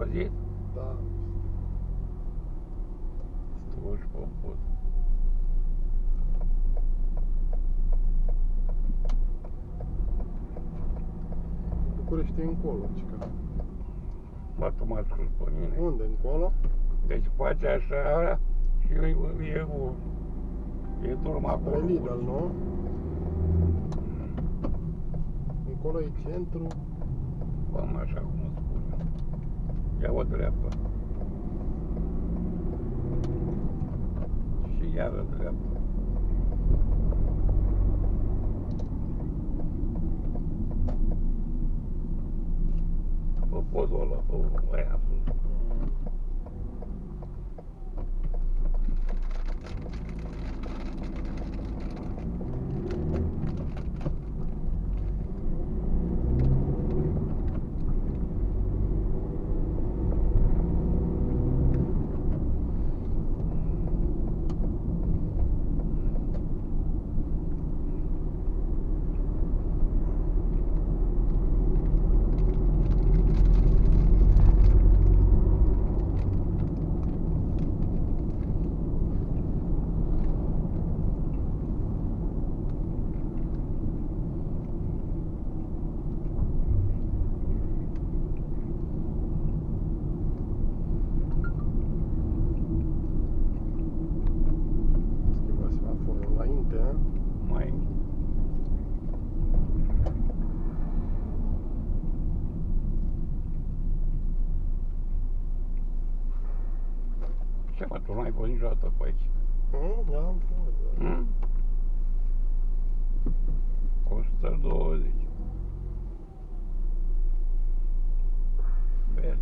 auzit? Da. Struci pe pod. București e încolo, cică. Bă, tu mă ascult pe mine. Unde, încolo? Deci face așa și e drum acolo. Spre Lidl, nu? Încolo e centru. Bă, așa cum îți spun eu. Ia o dreaptă. Și iară dreaptă. Pe podul ăla, pe aia sus. Schimba semaforul înainte, a? Mai ce mă, tu n-ai fost niciodată pe aici? Am fost, da. Hmm? 120. Verde.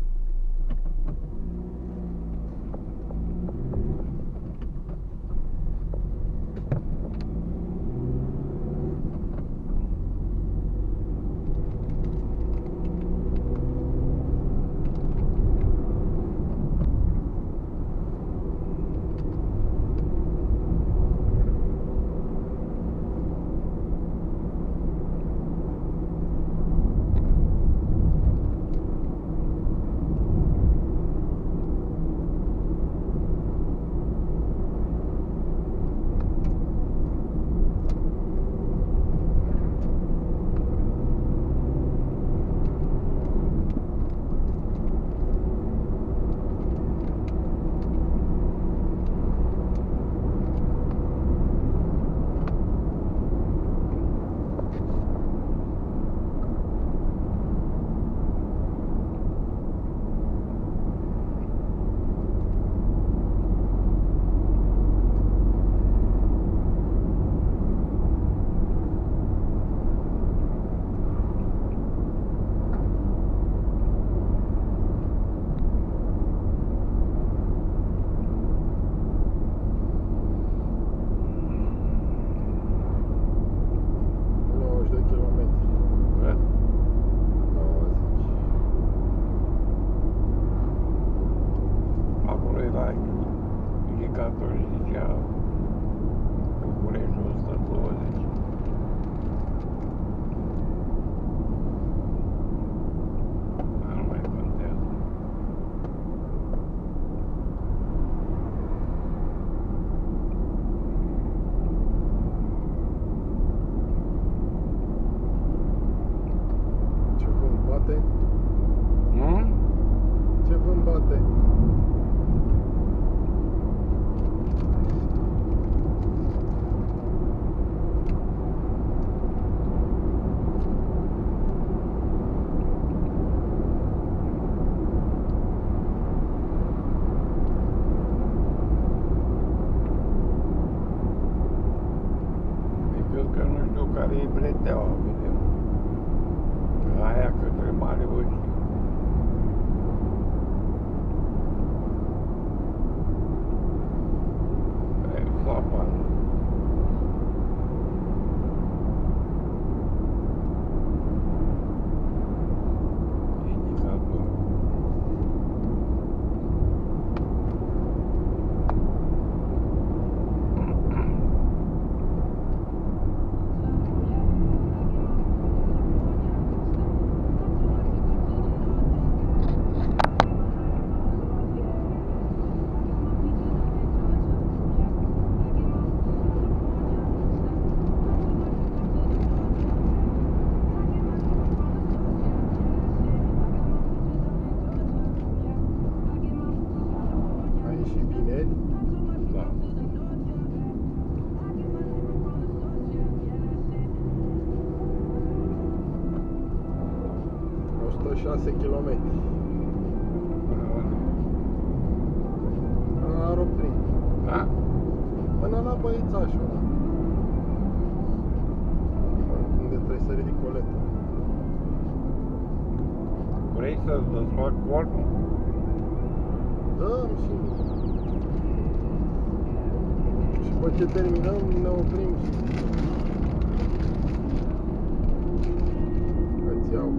care e breteaua, vedem. Aia către Mare Vârșii. E sapa. Indicator. 6 km. Până la Roprin. Da? Până la Băițașul ăla. Unde trebuie să ridic coletă. Vrei să desfac corpul? Dăm și după ce terminăm ne oprim și îți iau.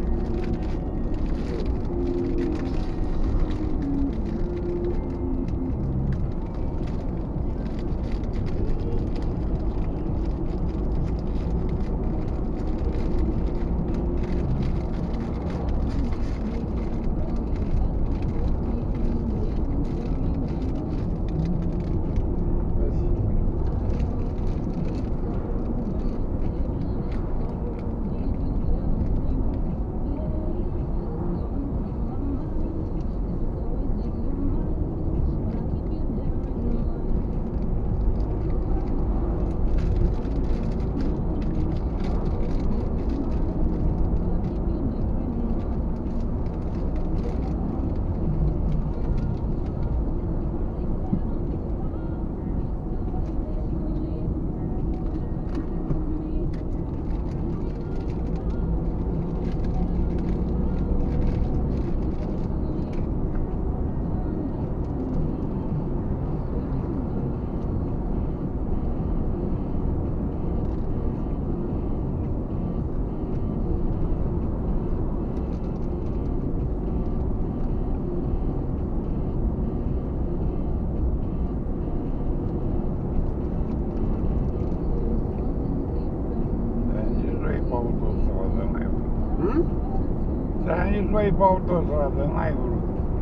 Nici noi pe autostradă, n-ai vrut.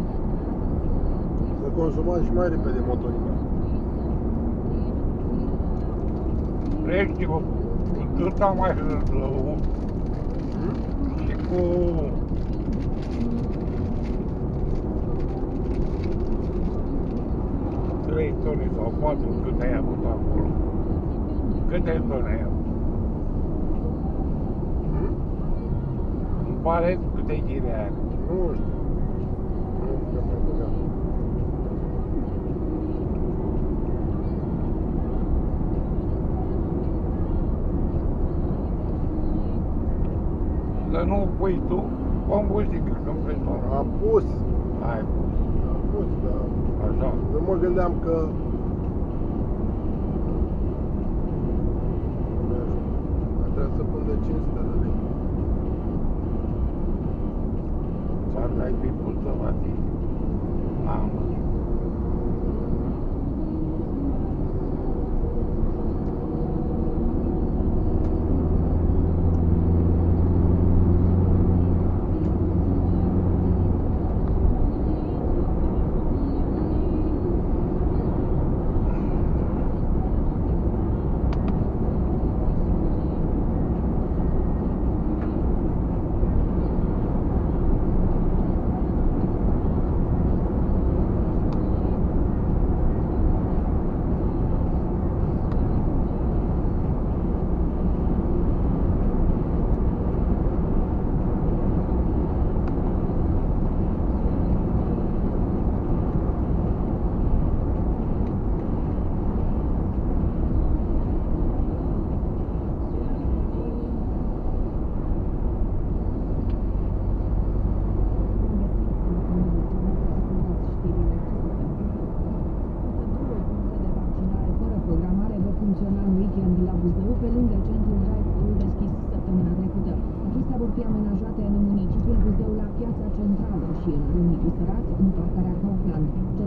Să consumați și mai repede motorica. Treci cu tâta mai rău și cu trei tone sau 4, cât ai avut acolo. Câte tone ai avut? Îmi pare câte ghire are. Nu știu. Nu am mai băgat. Să nu pui tu combustibil când pleci la Am pus. Ai pus. Am pus, dar Așa. nu mă gândeam că trebuia să pun de 500 de lei. Parcă ai fi pus să la tine. N-am văzut. Funcționa în weekend la Buzău, pe lângă centrul drive-thru deschis săptămâna trecută. Acestea vor fi amenajate în municipiul Buzău la Piața Centrală și în Râmnicu Sărat, în parcarea Kaufland.